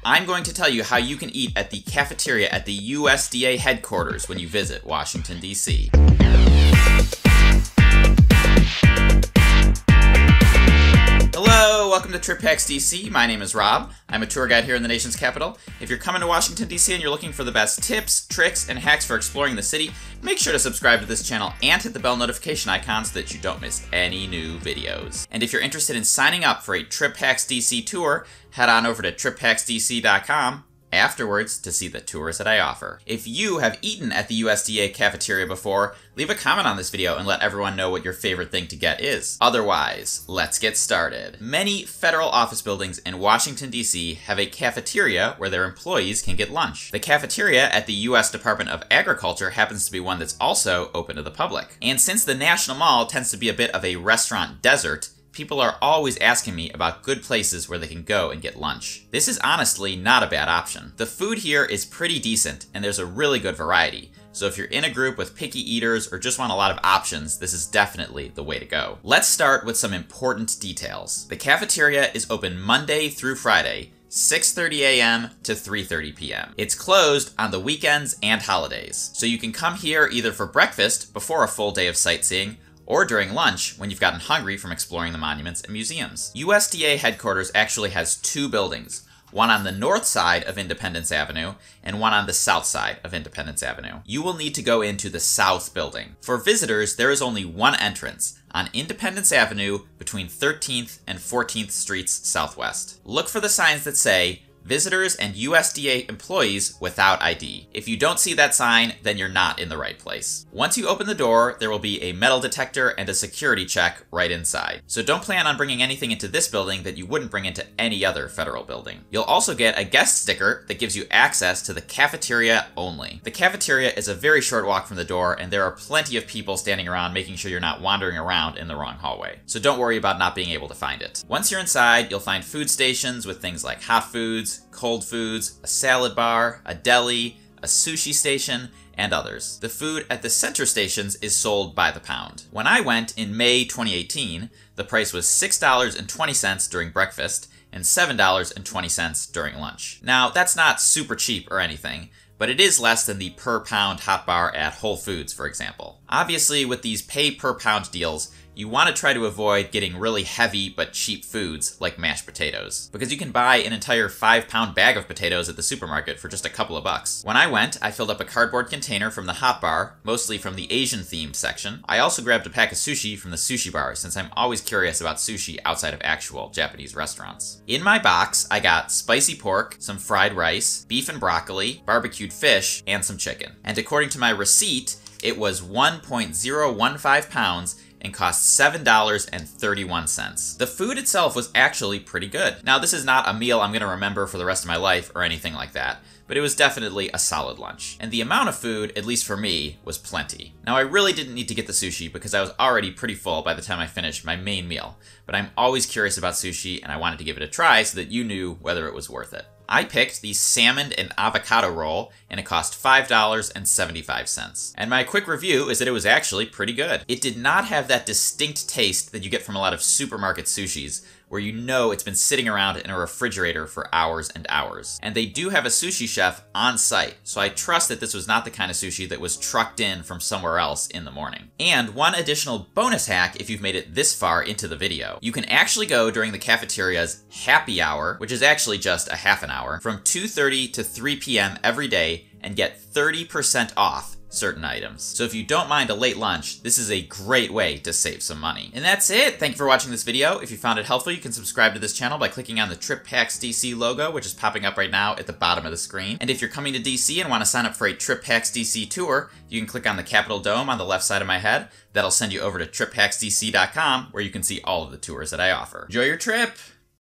I'm going to tell you how you can eat at the cafeteria at the USDA headquarters when you visit Washington, D.C. Hello, welcome to Trip Hacks DC. My name is Rob. I'm a tour guide here in the nation's capital. If you're coming to Washington, D.C. and you're looking for the best tips, tricks, and hacks for exploring the city, make sure to subscribe to this channel and hit the bell notification icon so that you don't miss any new videos. And if you're interested in signing up for a Trip Hacks DC tour, head on over to triphacksdc.com afterwards to see the tours that I offer. If you have eaten at the USDA cafeteria before, leave a comment on this video and let everyone know what your favorite thing to get is. Otherwise, let's get started. Many federal office buildings in Washington, D.C. have a cafeteria where their employees can get lunch. The cafeteria at the U.S. Department of Agriculture happens to be one that's also open to the public. And since the National Mall tends to be a bit of a restaurant desert, people are always asking me about good places where they can go and get lunch. This is honestly not a bad option. The food here is pretty decent, and there's a really good variety. So if you're in a group with picky eaters or just want a lot of options, this is definitely the way to go. Let's start with some important details. The cafeteria is open Monday through Friday, 6:30 a.m. to 3:30 p.m. It's closed on the weekends and holidays. So you can come here either for breakfast before a full day of sightseeing, or during lunch when you've gotten hungry from exploring the monuments and museums. USDA headquarters actually has two buildings, one on the north side of Independence Avenue and one on the south side of Independence Avenue. You will need to go into the south building. For visitors, there is only one entrance on Independence Avenue between 13th and 14th Streets Southwest. Look for the signs that say visitors and USDA employees without ID. If you don't see that sign, then you're not in the right place. Once you open the door, there will be a metal detector and a security check right inside. So don't plan on bringing anything into this building that you wouldn't bring into any other federal building. You'll also get a guest sticker that gives you access to the cafeteria only. The cafeteria is a very short walk from the door, and there are plenty of people standing around making sure you're not wandering around in the wrong hallway. So don't worry about not being able to find it. Once you're inside, you'll find food stations with things like hot foods, cold foods, a salad bar, a deli, a sushi station, and others. The food at the center stations is sold by the pound. When I went in May 2018, the price was $6.20 during breakfast and $7.20 during lunch. Now, that's not super cheap or anything, but it is less than the per pound hot bar at Whole Foods, for example. Obviously, with these pay per pound deals, you want to try to avoid getting really heavy but cheap foods like mashed potatoes, because you can buy an entire 5-pound bag of potatoes at the supermarket for just a couple of bucks. When I went, I filled up a cardboard container from the hot bar, mostly from the Asian-themed section. I also grabbed a pack of sushi from the sushi bar, since I'm always curious about sushi outside of actual Japanese restaurants. In my box, I got spicy pork, some fried rice, beef and broccoli, barbecued fish, and some chicken. And according to my receipt, it was 1.015 pounds and cost $7.31. The food itself was actually pretty good. Now, this is not a meal I'm gonna remember for the rest of my life or anything like that, but it was definitely a solid lunch. And the amount of food, at least for me, was plenty. Now, I really didn't need to get the sushi because I was already pretty full by the time I finished my main meal, but I'm always curious about sushi and I wanted to give it a try so that you knew whether it was worth it. I picked the salmon and avocado roll, and it cost $5.75. And my quick review is that it was actually pretty good. It did not have that distinct taste that you get from a lot of supermarket sushis, where you know it's been sitting around in a refrigerator for hours and hours. And they do have a sushi chef on site, so I trust that this was not the kind of sushi that was trucked in from somewhere else in the morning. And one additional bonus hack if you've made it this far into the video. You can actually go during the cafeteria's happy hour, which is actually just a half an hour, from 2:30 to 3 p.m. every day and get 30% off certain items. So if you don't mind a late lunch, this is a great way to save some money. And that's it! Thank you for watching this video. If you found it helpful, you can subscribe to this channel by clicking on the Trip Hacks DC logo, which is popping up right now at the bottom of the screen. And if you're coming to DC and want to sign up for a Trip Hacks DC tour, you can click on the Capitol Dome on the left side of my head. That'll send you over to triphacksdc.com, where you can see all of the tours that I offer. Enjoy your trip!